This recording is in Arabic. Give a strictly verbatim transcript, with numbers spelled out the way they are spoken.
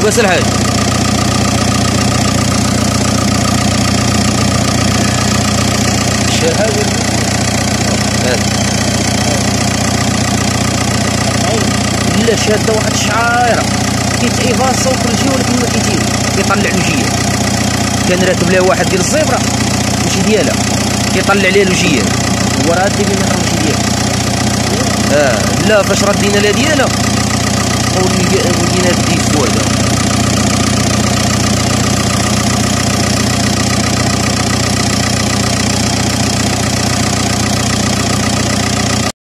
لاباس الحال؟ هذا لا شاده واحد الشعايره كيتعيفاصا وكل شيء، ولكن ما كيتيب كيطلع لوجيه. كان راتب لها واحد ديال الزبره ماشي ديالها، كيطلع ليها لوجيه. هو راه هادي اللي ماشي ديالها. اه لا فاش ردينا لها ديالها ولقينا الديك سواده.